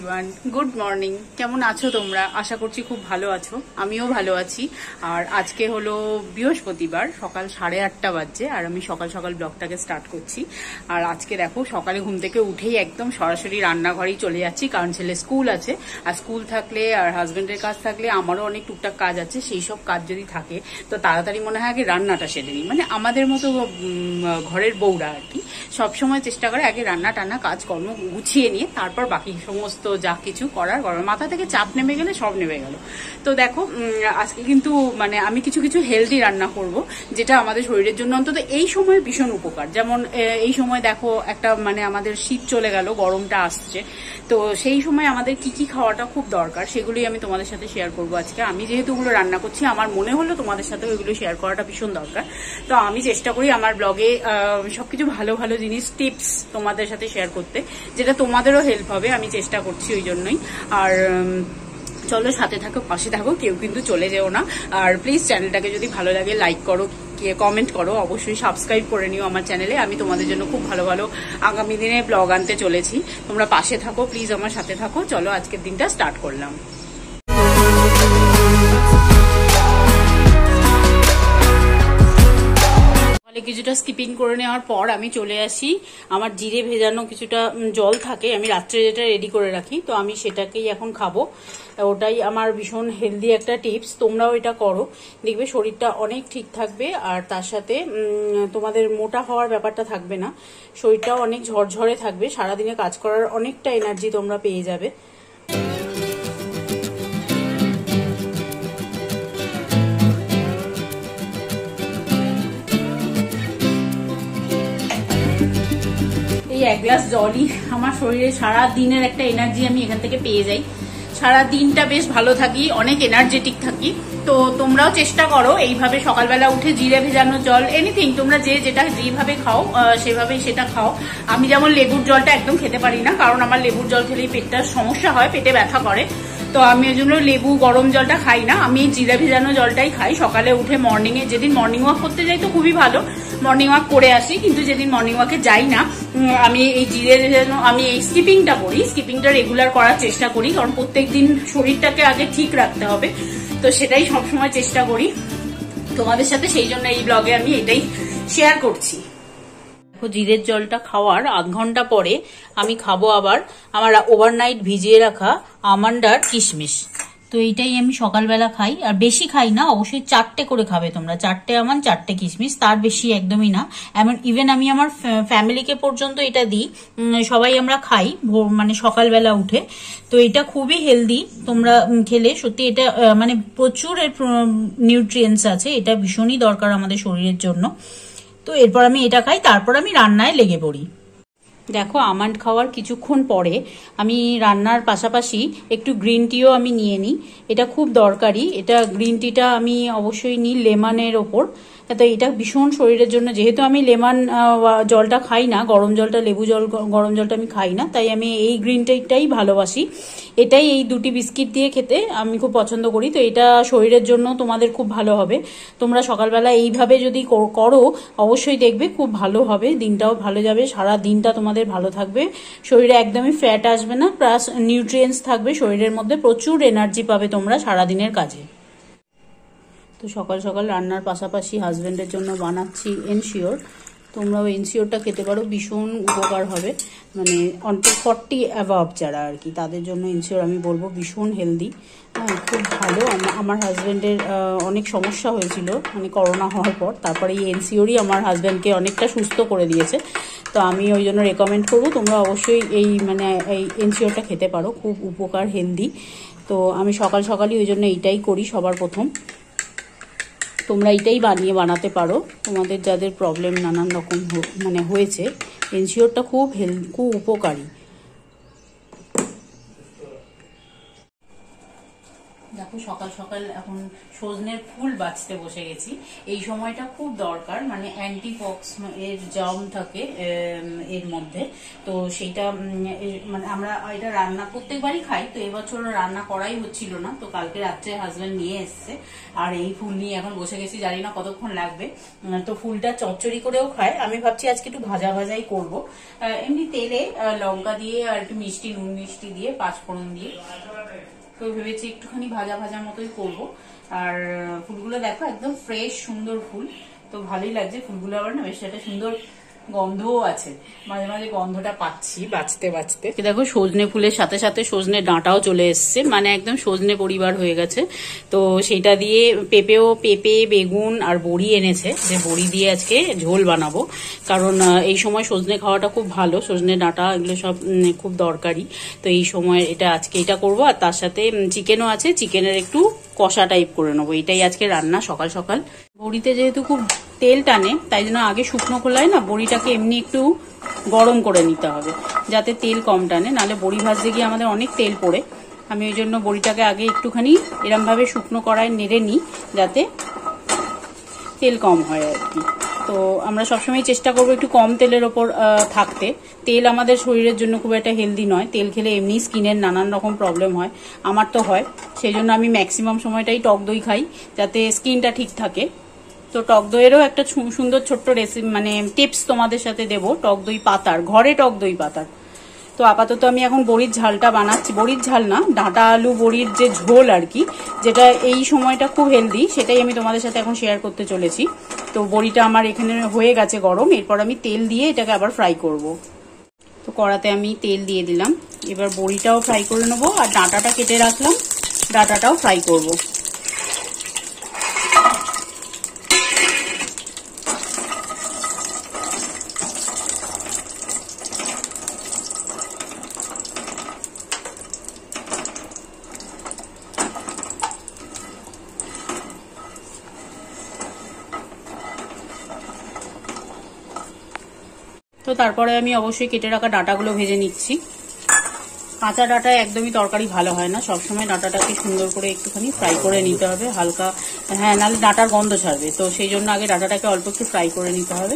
Everyone, good morning. কেমন আছো তোমরা? আশা করছি খুব ভালো আছো। আমিও ভালো আছি। আর আজকে হলো বৃহস্পতিবার, সকাল 8:30 বাজছে আর আমি সকাল সকাল ব্লগটাকে স্টার্ট করছি। আর আজকে দেখো সকালে ঘুম থেকে উঠেই একদম সরাসরি রান্নাঘরেই চলে যাচ্ছি, কারণ ছেলে স্কুল আছে। আর স্কুল থাকলে আর হাজবেন্ডের কাজ থাকলে আমারও অনেক টুকটাক কাজ আছে, সেই সব কাজ যদি থাকে তো তাড়াতাড়ি মনে হয় আগে রান্নাটা সেরে নিই। মানে আমাদের মতো ঘরের বউরা আর কি সবসময় চেষ্টা করে আগে রান্না টান্না কাজকর্ম গুছিয়ে নিয়ে তারপর বাকি সমস্ত যা কিছু করার মাথা থেকে চাপ নেমে গেলে সব নেমে গেল। তো দেখো আজকে কিন্তু মানে আমি কিছু কিছু হেলদি রান্না করব, যেটা আমাদের শরীরের জন্য অন্তত এই সময় ভীষণ উপকার। যেমন এই সময় দেখো একটা মানে আমাদের শীত চলে গেল, গরমটা আসছে, তো সেই সময় আমাদের কি কি খাওয়াটা খুব দরকার সেগুলোই আমি তোমাদের সাথে শেয়ার করবো আজকে। আমি যেহেতু ওগুলো রান্না করছি, আমার মনে হলো তোমাদের সাথে ওইগুলো শেয়ার করাটা ভীষণ দরকার। তো আমি চেষ্টা করি আমার ব্লগে সবকিছু ভালো ভালো জিনিস, টিপস তোমাদের সাথে শেয়ার করতে, যেটা তোমাদেরও হেল্প হবে। আমি চেষ্টা করছি ওই জন্যই। আর চলো সাথে থাকো, পাশে থাকো, কেউ কিন্তু চলে যেও না। আর প্লিজ চ্যানেলটাকে যদি ভালো লাগে লাইক করো, কমেন্ট করো, অবশ্যই সাবস্ক্রাইব করে নিও আমার চ্যানেলে। আমি তোমাদের জন্য খুব ভালো ভালো আগামী দিনে ব্লগ আনতে চলেছি। তোমরা পাশে থাকো, প্লিজ আমার সাথে থাকো। চলো আজকের দিনটা স্টার্ট করলাম। কিছুটা স্কিপিং করে নেওয়ার পর আমি চলে আসি, আমার জিরে ভেজানো কিছুটা জল থাকে, আমি রাত্রে যেটা রেডি করে রাখি, তো আমি সেটাকেই এখন খাবো। ওটাই আমার ভীষণ হেলদি একটা টিপস, তোমরাও এটা করো, দেখবে শরীরটা অনেক ঠিক থাকবে। আর তার সাথে তোমাদের মোটা হওয়ার ব্যাপারটা থাকবে না, শরীরটাও অনেক ঝরঝরে থাকবে, সারাদিনে কাজ করার অনেকটা এনার্জি তোমরা পেয়ে যাবে। এক গ্লাস জলই আমার শরীরে সারা দিনের একটা এনার্জি আমি এখান থেকে পেয়ে যাই, সারা দিনটা বেশ ভালো থাকি, অনেক এনার্জেটিক থাকি। তো তোমরাও চেষ্টা করো এইভাবে সকালবেলা উঠে জিরে ভেজানো জল, এনিথিং তোমরা যেটা যেভাবে খাও সেভাবেই সেটা খাও। আমি যেমন লেবুর জলটা একদম খেতে পারি না, কারণ আমার লেবুর জল খেলেই পেটটার সমস্যা হয়, পেটে ব্যথা করে, তো আমি ওই জন্য লেবু গরম জলটা খাই না, আমি জিরে ভেজানো জলটাই খাই সকালে উঠে। মর্নিংয়ে যেদিন মর্নিং ওয়াক করতে যাই তো খুবই ভালো, মর্নিং ওয়াক করে আসি, কিন্তু যেদিন মর্নিং ওয়াকে যাই না আমি এই জিরে ভেজানো, আমি এই স্কিপিংটা করি, স্কিপিংটা রেগুলার করার চেষ্টা করি, কারণ প্রত্যেকদিন শরীরটাকে আগে ঠিক রাখতে হবে, তো সেটাই সবসময় চেষ্টা করি তোমাদের সাথে, সেই জন্য এই ব্লগে আমি এটাই শেয়ার করছি। জিরের জলটা খাওয়ার আধ ঘন্টা পরে আমি খাবো আবার আমার ওভারনাইট ভিজিয়ে রাখা আমন্ড আর কিশমিশ। তো এইটাই আমি সকালবেলা খাই, আর বেশি খাই না, অবশ্যই 4টে করে খাবে তোমরা, 4টে আমন্ড 4টে কিশমিশ, তার বেশি একদমই না। ইভেন আমি আমার ফ্যামিলিকে পর্যন্ত এটা দিই, সবাই আমরা খাই মানে সকালবেলা উঠে। তো এটা খুবই হেলদি, তোমরা খেলে সত্যি এটা মানে প্রচুর এর নিউট্রিয়েন্টস আছে, এটা ভীষণই দরকার আমাদের শরীরের জন্য। তো এরপর আমি এটা খাই, তারপর আমি রান্নায় লেগে পড়ি। দেখো আমন্ড খাওয়ার কিছুক্ষণ পরে আমি রান্নার পাশাপাশি একটু গ্রিন টিও আমি নিয়ে নিই, এটা খুব দরকারি। এটা গ্রিন টিটা আমি অবশ্যই নিই লেমনের ওপর, তো এটা ভীষণ শরীরের জন্য, যেহেতু আমি লেমন জলটা খাই না, গরম জলটা, লেবু জল গরম জলটা আমি খাই না, তাই আমি এই গ্রিন টিটাই ভালোবাসি। এটাই এই দুটি বিস্কিট দিয়ে খেতে আমি খুব পছন্দ করি। তো এটা শরীরের জন্য তোমাদের খুব ভালো হবে, তোমরা সকালবেলা এইভাবে যদি করো অবশ্যই দেখবে খুব ভালো হবে, দিনটাও ভালো যাবে, সারা দিনটা তোমাদের ভালো থাকবে, শরীরে একদমই ফ্যাট আসবে না, প্লাস নিউট্রিয়েন্টস থাকবে শরীরের মধ্যে, প্রচুর এনার্জি পাবে তোমরা সারাদিনের কাজে। তো সকাল সকাল রান্নার পাশাপাশি হাজবেন্ডের জন্য বানাচ্ছি এনশিওর, তোমরাও এনশিওরটা খেতে পারো, ভীষণ উপকার হবে, মানে অন্তত 40 অ্যাভাব যারা আর কি তাদের জন্য এনশিওর আমি বলবো ভীষণ হেলদি, হ্যাঁ খুব ভালো। আমার হাজবেন্ডের অনেক সমস্যা হয়েছিল মানে করোনা হওয়ার পর, তারপরে এই এনশিওরই আমার হাজবেন্ডকে অনেকটা সুস্থ করে দিয়েছে, তো আমি ওই জন্য রেকমেন্ড করবো তোমরা অবশ্যই এই মানে এই এনশিওরটা খেতে পারো, খুব উপকার, হেলদি। তো আমি সকাল সকালই ওই জন্য এইটাই করি সবার প্রথম, তোমরা এটাই বানাতে পারো তোমাদের যাদের প্রবলেম নানান রকম মানে হয়েছে, এনশিওরটা খুব খুব উপকারী। দেখো সকাল সকাল এখন সজনের ফুল বাছতে বসে গেছি। এই সময়টা খুব দরকার, মানে অ্যান্টিপক্স এর জার্ম থাকে এর মধ্যে, তো সেইটা মানে আমরা এটা রান্না প্রত্যেকবারই খাই, তো এবছর রান্না করাই হচ্ছিল না, তো কালকে রাত্রে হাজবেন্ড নিয়ে এসছে আর এই ফুল নিয়ে এখন বসে গেছি, জানি না কতক্ষণ লাগবে। তো ফুলটা চচ্চড়ি করেও খায়, আমি ভাবছি আজকে একটু ভাজা ভাজাই করবো, এমনি তেলে লঙ্কা দিয়ে আর একটু মিষ্টি, নুন মিষ্টি দিয়ে, পাঁচফোড়ন দিয়ে, তো ভেবেছি একটুখানি ভাজা ভাজা মতোই করবো। আর ফুলগুলো দেখো একদম ফ্রেশ সুন্দর ফুল, তো ভালোই লাগছে ফুলগুলো, আবার না বেশ একটা সুন্দর গন্ধও আছে, মাঝে মাঝে গন্ধটা পাচ্ছি বাঁচতে বাঁচতে। দেখো সজনে ফুলের সাথে সাথে সজনে ডাঁটাও চলে এসছে, মানে একদম সজনে পরিবার হয়ে গেছে। তো সেইটা দিয়ে পেঁপে, বেগুন আর বড়ি এনেছে, যে বড়ি দিয়ে আজকে ঝোল বানাবো, কারণ এই সময় সজনে খাওয়াটা খুব ভালো, সজনে ডাঁটা এগুলো সব খুব দরকারি। তো এই সময় আজকে এটা করবো, আর তার সাথে চিকেনও আছে, চিকেনের একটু কষা টাইপ করে নেবো, এটাই আজকে রান্না সকাল সকাল। বড়িতে যেহেতু খুব তেল টানে, তাই জন্য আগে শুকনো খোলায় না বড়িটাকে এমনি একটু গরম করে নিতে হবে, যাতে তেল কম টানে, নাহলে বড়ি ভাজতে গিয়ে আমাদের অনেক তেল পড়ে। আমি ওই জন্য বড়িটাকে আগে একটুখানি এরম ভাবে শুকনো কড়ায় নেড়ে নিই, যাতে তেল কম হয় আর কি। তো আমরা সবসময় চেষ্টা করবো একটু কম তেলের ওপর থাকতে। তেল আমাদের শরীরের জন্য খুব একটা হেলদি নয়, তেল খেলে এমনি স্কিনের নানান রকম প্রবলেম হয়, আমার তো হয়, সেই জন্য আমি ম্যাক্সিমাম সময়টাই টক দই খাই, যাতে স্কিনটা ঠিক থাকে। তো টক দইয়েরও একটা সুন্দর ছোট্ট রেসিপি, মানে টিপস তোমাদের সাথে দেবো, টক দই পাতার, ঘরে টক দই পাতার। তো আপাতত আমি এখন বড়ির ঝালটা বানাচ্ছি, বড়ির ঝাল না, ডাঁটা আলু বড়ির যে ঝোল আর কি, যেটা এই সময়টা খুব হেলদি, সেটাই আমি তোমাদের সাথে এখন শেয়ার করতে চলেছি। তো বড়িটা আমার এখানে হয়ে গেছে গরম, এরপর আমি তেল দিয়ে এটাকে আবার ফ্রাই করব। তো কড়াতে আমি তেল দিয়ে দিলাম, এবার বড়িটাও ফ্রাই করে নেবো, আর ডাঁটাটা কেটে রাখলাম, ডাঁটাটাও ফ্রাই করব। তো তারপরে আমি অবশ্যই কেটে রাখা ডাঁটাগুলো ভেজে নিচ্ছি। কাঁচা ডাঁটা একদমই তরকারি ভালো হয় না, সবসময় ডাঁটাটাকে সুন্দর করে একটুখানি ফ্রাই করে নিতে হবে হালকা, হ্যাঁ, নাহলে ডাঁটার গন্ধ ছাড়বে, তো সেই জন্য আগে ডাঁটাটাকে অল্প একটু ফ্রাই করে নিতে হবে।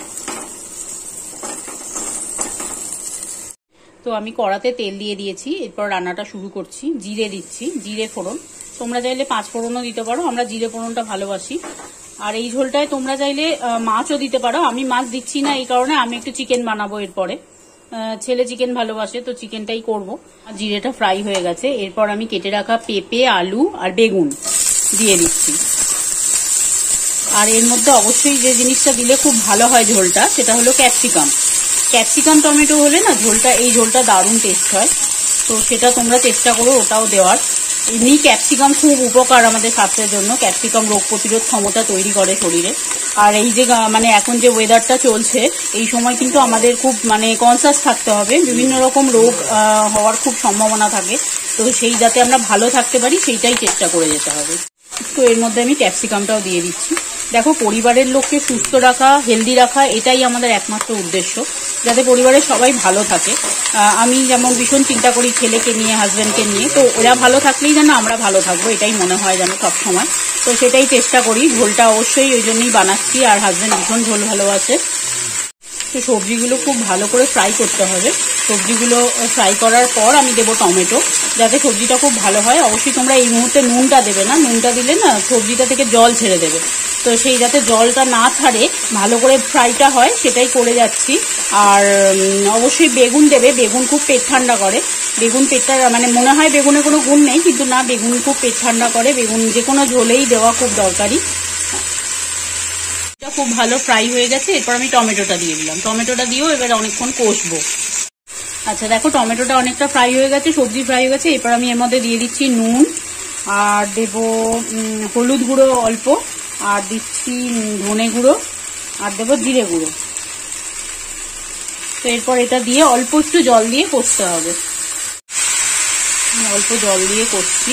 তো আমি কড়াতে তেল দিয়ে দিয়েছি, এরপর রান্নাটা শুরু করছি। জিরে দিচ্ছি, জিরে ফোড়ন, তোমরা চাইলে পাঁচ ফোড়নও দিতে পারো, আমরা জিরে ফোড়নটা ভালোবাসি। আর এই ঝোলটায় তোমরা চাইলে মাছও দিতে পারো, আমি মাছ দিচ্ছি না এই কারণে, আমি একটু চিকেন বানাবো এরপরে, ছেলে চিকেন ভালোবাসে, তো চিকেনটাই করবো। জিরেটা ফ্রাই হয়ে গেছে, এরপর আমি কেটে রাখা পেঁপে, আলু আর বেগুন দিয়ে দিচ্ছি। আর এর মধ্যে অবশ্যই যে জিনিসটা দিলে খুব ভালো হয় ঝোলটা, সেটা হলো ক্যাপসিকাম টমেটো হলে না এই ঝোলটা দারুণ টেস্ট হয়, তো সেটা তোমরা চেষ্টা করো ওটাও দেওয়ার। এমনি ক্যাপসিকাম খুব উপকার আমাদের স্বাস্থ্যের জন্য, ক্যাপসিকাম রোগ প্রতিরোধ ক্ষমতা তৈরি করে শরীরে। আর এই যে মানে এখন যে ওয়েদারটা চলছে, এই সময় কিন্তু আমাদের খুব মানে কনসাস থাকতে হবে, বিভিন্ন রকম রোগ হওয়ার খুব সম্ভাবনা থাকে, তো সেই যাতে আমরা ভালো থাকতে পারি সেইটাই চেষ্টা করে যেতে হবে। তো এর মধ্যে আমি ক্যাপসিকামটাও দিয়ে দিচ্ছি। দেখো, পরিবারের লোককে সুস্থ রাখা, হেলদি রাখা, এটাই আমাদের একমাত্র উদ্দেশ্য, যাতে পরিবারের সবাই ভালো থাকে। আমি যেমন ভীষণ চিন্তা করি ছেলেকে নিয়ে, হাজবেন্ডকে নিয়ে, তো ওরা ভালো থাকলেই যেন আমরা ভালো থাকবো, এটাই মনে হয় যেন সবসময়, তো সেটাই চেষ্টা করি। ঝোলটা অবশ্যই ওই জন্যই বানাচ্ছি, আর হাজবেন্ড ভীষণ ঝোল ভালোবাসে। তো সবজিগুলো খুব ভালো করে ফ্রাই করতে হবে, সবজিগুলো ফ্রাই করার পর আমি দেবো টমেটো, যাতে সবজিটা খুব ভালো হয়। অবশ্যই তোমরা এই মুহূর্তে নুনটা দেবে না, নুনটা দিলে না সবজিটা থেকে জল ছেড়ে দেবে, তো সেই যাতে জলটা না ছাড়ে ভালো করে ফ্রাইটা হয় সেটাই করে যাচ্ছি। আর অবশ্যই বেগুন দেবে, বেগুন খুব পেট ঠান্ডা করে, বেগুন পেটটা মানে মনে হয় বেগুনে কোনো গুণ নেই, কিন্তু না, বেগুন খুব পেট ঠান্ডা করে, বেগুন যে কোনো ঝোলেই দেওয়া খুব দরকারি। খুব ভালো ফ্রাই হয়ে গেছে, এরপর আমি টমেটোটা দিয়ে দিলাম, টমেটোটা দিয়েও এবার অনেকক্ষণ কষবো। আচ্ছা দেখো, টমেটোটা অনেকটা ফ্রাই হয়ে গেছে, সবজি ফ্রাই হয়ে গেছে, এরপর আমি এর মধ্যে দিয়ে দিচ্ছি নুন, আর দেব হলুদ গুঁড়ো অল্প, আর দিচ্ছি ধনে গুঁড়ো, আর দেবো জিরে গুঁড়ো। তো এরপর এটা দিয়ে অল্প একটু জল দিয়ে কষতে হবে, অল্প জল দিয়ে কষছি।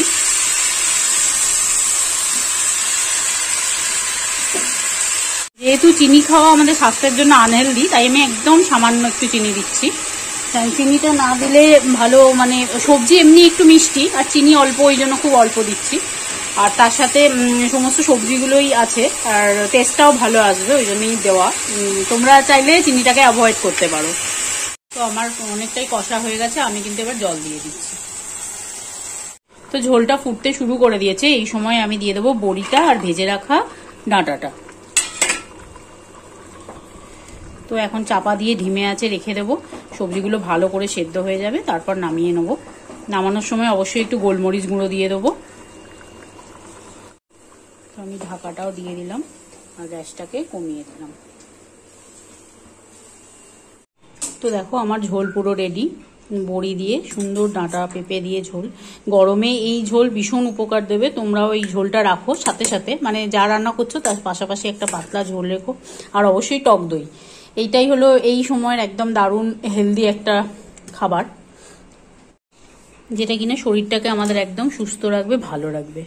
যেহেতু চিনি খাওয়া আমাদের স্বাস্থ্যের জন্য আনহেলদি, তাই আমি একদম সামান্য একটু চিনি দিচ্ছি। চিনিটা না দিলে ভালো, মানে সবজি এমনি একটু মিষ্টি আর চিনি অল্প, ওই জন্য খুব অল্প দিচ্ছি। আর তার সাথে সমস্ত সবজিগুলোই আছে আর টেস্টটাও ভালো আসবে, ওই জন্যই দেওয়া। তোমরা চাইলে চিনিটাকে অ্যাভয়েড করতে পারো। তো আমার অনেকটাই কষা হয়ে গেছে, আমি কিন্তু এবার জল দিয়ে দিচ্ছি। তো ঝোলটা ফুটতে শুরু করে দিয়েছে, এই সময় আমি দিয়ে দেবো বড়িটা আর ভেজে রাখা ডাঁটাটা। তো এখন চাপা দিয়ে ঢিমে আছে রেখে দেবো, সবজিগুলো ভালো করে সেদ্ধ হয়ে যাবে, তারপর নামিয়ে নেবো। নামানোর সময় অবশ্যই একটু গোলমরিচ গুঁড়ো দিয়ে দেবো। তো আমি ঢাকাটাও দিয়ে দিলাম আর গ্যাসটাকে কমিয়ে দিলাম। তো দেখো আমার ঝোল পুরো রেডি, বড়ি দিয়ে সুন্দর ডাঁটা পেঁপে দিয়ে ঝোল। গরমে এই ঝোল ভীষণ উপকার দেবে, তোমরাও এই ঝোলটা রাখো সাথে সাথে, মানে যা রান্না করছো তার পাশাপাশি একটা পাতলা ঝোল রেখো। আর অবশ্যই টক দই, এইটাই হলো এই সময়ের একদম দারুণ হেলদি একটা খাবার, যেটা কিনা শরীরটাকে আমাদের একদম সুস্থ রাখবে, ভালো রাখবে।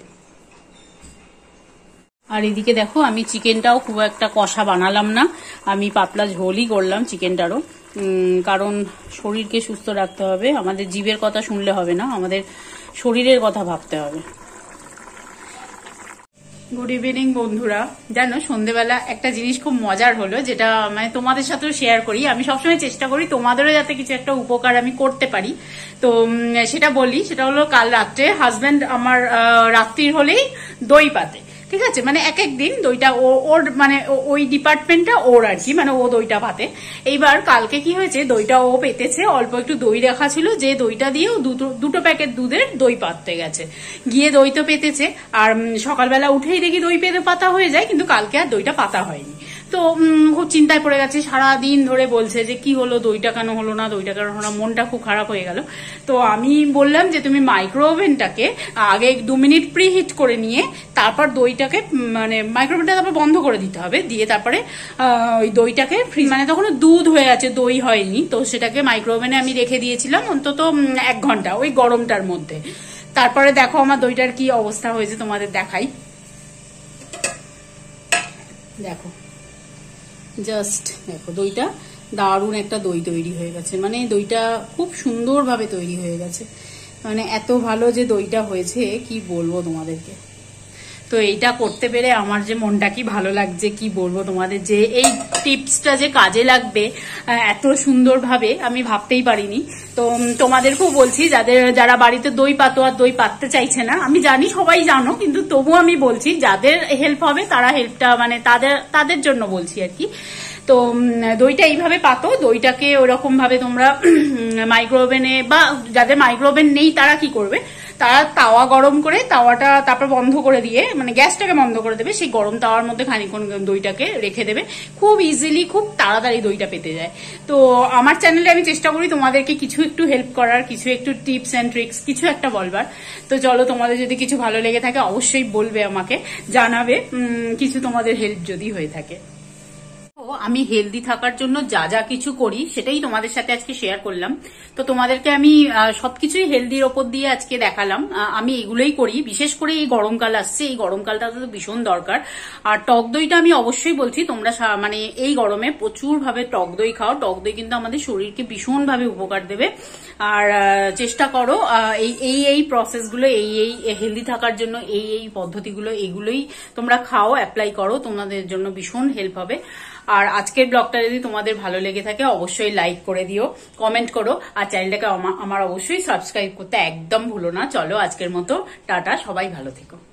আর এদিকে দেখো আমি চিকেনটাও খুব একটা কষা বানালাম না, আমি পাতলা ঝোলই করলাম চিকেনটারও, কারণ শরীরকে সুস্থ রাখতে হবে, আমাদের জিভের কথা শুনলে হবে না, আমাদের শরীরের কথা ভাবতে হবে। গুড ইভিনিং বন্ধুরা। জানো সন্ধেবেলা একটা জিনিস খুব মজার হলো, যেটা মানে তোমাদের সাথেও শেয়ার করি। আমি সবসময় চেষ্টা করি তোমাদেরও যাতে কিছু একটা উপকার আমি করতে পারি, তো সেটা বলি। সেটা হলো কাল রাত্রে হাজবেন্ড আমার রাত্রির হলেই দই পাতে, ঠিক আছে, মানে এক এক দিন দইটা ওর মানে ওই ডিপার্টমেন্টটা ওর আর কি, মানে ও দইটা পাতে। এইবার কালকে কি হয়েছে, দইটা ও পেতেছে, অল্প একটু দই রাখা ছিল, যে দইটা দিয়ে দুটো প্যাকেট দুধের দই পাততে গেছে, গিয়ে দই তো পেতেছে। আর সকালবেলা উঠেই দেখি দই পেতে পাতা হয়ে যায়, কিন্তু কালকে আর দইটা পাতা হয়নি। তো খুব চিন্তায় পড়ে গেছে, সারাদিন ধরে বলছে যে কি হলো, দইটা কেন হলো না, দইটা কেন হলো না, মনটা খুব খারাপ হয়ে গেল। তো আমি বললাম যে তুমি মাইক্রো ওভেনটাকে আগে 2 মিনিট প্রি হিট করে নিয়ে তারপর দইটাকে, মানে মাইক্রোওভেনটা তারপর বন্ধ করে দিতে হবে, দিয়ে তারপরে ওই দইটাকে ফ্রিজ, মানে তখন দুধ হয়ে আছে, দই হয়নি, তো সেটাকে মাইক্রো ওভেনে আমি রেখে দিয়েছিলাম অন্তত 1 ঘন্টা ওই গরমটার মধ্যে। তারপরে দেখো আমার দইটার কি অবস্থা হয়েছে, তোমাদের দেখাই। দেখো জাস্ট দেখো, দইটা দারুণ একটা দই তৈরি হয়ে গেছে, মানে দইটা খুব সুন্দরভাবে তৈরি হয়ে গেছে, মানে এত ভালো যে দইটা হয়েছে কি বলবো তোমাদেরকে। তো এইটা করতে পেরে আমার যে মনটা কি ভালো লাগছে কি বলবো তোমাদের, যে এই টিপসটা যে কাজে লাগবে এত সুন্দরভাবে আমি ভাবতেই পারিনি। তো তোমাদেরকেও বলছি, যারা বাড়িতে দই পাতো আর দই পাততে চাইছে না, আমি জানি সবাই জানো, কিন্তু তবুও আমি বলছি যাদের হেল্প হবে তারা হেল্পটা, মানে তাদের জন্য বলছি আর কি। তো দইটা এইভাবে পাতো, দইটাকে ওরকম ভাবে তোমরা মাইক্রো ওভেনে, বা যাদের মাইক্রো ওভেন নেই তারা কি করবে, তারা তাওয়া গরম করে তাওয়াটা তারপর বন্ধ করে দিয়ে, মানে গ্যাসটাকে বন্ধ করে দেবে, সেই গরম তাওয়ার মধ্যে খানিকক্ষণ দইটাকে রেখে দেবে, খুব ইজিলি খুব তাড়াতাড়ি দইটা পেতে যায়। তো আমার চ্যানেলে আমি চেষ্টা করি তোমাদেরকে কিছু একটু হেল্প করার, কিছু একটু টিপস অ্যান্ড ট্রিক্স, কিছু একটা বলবার। তো চলো, তোমাদের যদি কিছু ভালো লেগে থাকে অবশ্যই বলবে, আমাকে জানাবে কিছু তোমাদের হেল্প যদি হয়ে থাকে। আমি হেলদি থাকার জন্য যা যা কিছু করি সেটাই তোমাদের সাথে আজকে শেয়ার করলাম। তো তোমাদেরকে আমি সবকিছুই হেলদির ওপর দিয়ে আজকে দেখালাম, আমি এগুলোই করি। বিশেষ করে এই গরমকাল আসছে, এই গরমকালটা তো ভীষণ দরকার। আর টক দইটা আমি অবশ্যই বলছি তোমরা মানে এই গরমে প্রচুর ভাবে টক দই খাও, টক দই কিন্তু আমাদের শরীরকে ভীষণ ভাবে উপকার দেবে। আর চেষ্টা করো এই প্রসেসগুলো, এই হেলদি থাকার জন্য এই পদ্ধতিগুলো, এগুলোই তোমরা খাও, অ্যাপ্লাই করো, তোমাদের জন্য ভীষণ হেল্প হবে। আর আজকের ব্লগটা যদি তোমাদের ভালো লেগে থাকে অবশ্যই লাইক করে দিও, কমেন্ট করো, আর চ্যানেলটাকে আমার অবশ্যই সাবস্ক্রাইব করতে একদম ভুলো না। চলো আজকের মতো টাটা, সবাই ভালো থেকো।